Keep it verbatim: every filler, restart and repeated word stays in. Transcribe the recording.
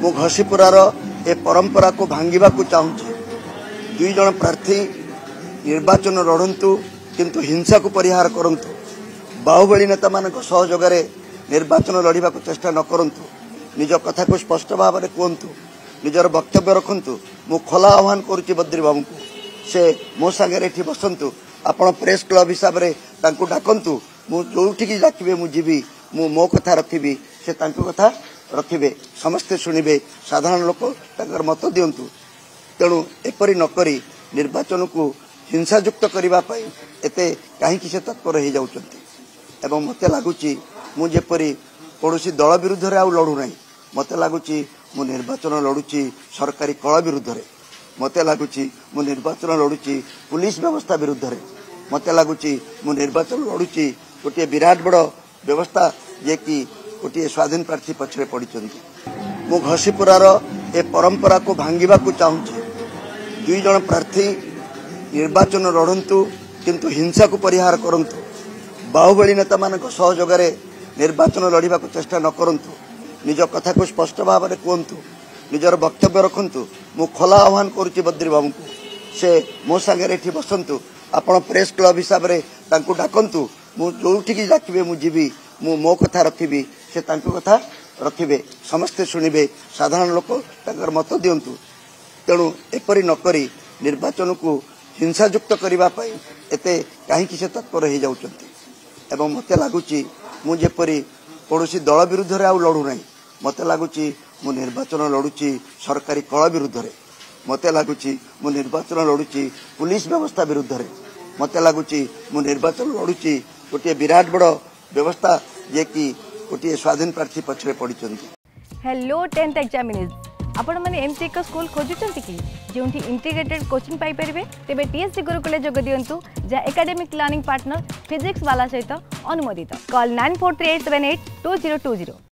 मु घसीपुरार ए परंपरा को भांगा चाहूँगी। दुई जन प्रार्थी निर्वाचन लड़तु किंतु हिंसा को परिहार करंतु। बाहुबली नेता मान सहयोग निर्वाचन लड़वा चेष्टा न करंतु। निज कथा को स्पष्ट भाव में कहतु, निजर वक्तव्य रखु। मु खोला आह्वान करुच्ची बद्री बाबू को से मो सागर ये बसतु। आपण प्रेस क्लब हिसाब से डाकतु। मुझे डाके मुझी मु मो कथा रखी से कथा रखिबे, समस्ते शुणिबे, साधारण लोक ताकर मत दियंतु। तेणु एपरी नकरी निर्वाचन को हिंसायुक्त करने एते कहीं से तत्पर हो जाउछंती। एवं मते लागुची मु जेपरी कौनसी दल विरुद्ध रे आउ लड़ू नहीं। मते लागुची मु निर्वाचन लड़ुची सरकारी कला विरुद्ध रे। मते लागुची मु निर्वाचन लड़ुची पुलिस व्यवस्था विरुद्ध रे। मते लागुची मु निर्वाचन लड़ुची गोटे विराट बड़ व्यवस्था जे कि गोटे स्वाधीन प्रार्थी पछरे पड़ी। मु घसीपुरार ए परंपरा को भांगा चाहूँगी। दुई जन प्रार्थी निर्वाचन लड़तु किंतु हिंसा को परिहार करंतु। बाहुबली नेता मान सहयोग निर्वाचन लड़वा चेष्टा न करंतु। निज कथा को स्पष्ट भाव में कहतु, निजर वक्तव्य रखु। मु खोला आह्वान करुच्ची बद्री बाबू को से मो सागर ये बसतु। आपण प्रेस क्लब हिसाब से डाकतु। मुझे डाके मुझी मु मो कथा रखी से कथा रखिबे, समस्ते शुणिबे, साधारण लोक ताकर मत दियंतु। तेणु एपरी नकरी निर्वाचन को हिंसायुक्त करने एते कहीं से तत्पर हो जाउछंती। एवं मते लागुची मु जेपरी कौनसी दल विरुद्ध रे आउ लड़ू नहीं। मते लागुची मु निर्वाचन लड़ुची सरकारी कला विरुद्ध रे। मते लागुची मु निर्वाचन लड़ुची पुलिस व्यवस्था विरुद्ध रे। मते लागुची मु निर्वाचन लड़ुची गोटे विराट बड़ व्यवस्था जे कि गोटे स्वाधीन प्रार्थी पछरे पड़ी। हेलो टेंथ एग्जामिनीज, आपण मैंने एमती एक स्कूल खोजुंट कि जो इंटीग्रेटेड कोचिंग पाई परिबे, तेबे टीएससी गुरुकुल जोग दियंतु जा एकेडमिक लर्निंग पार्टनर फिजिक्स वाला सहित अनुमोदित। Call nine four three eight seven eight two zero two zero.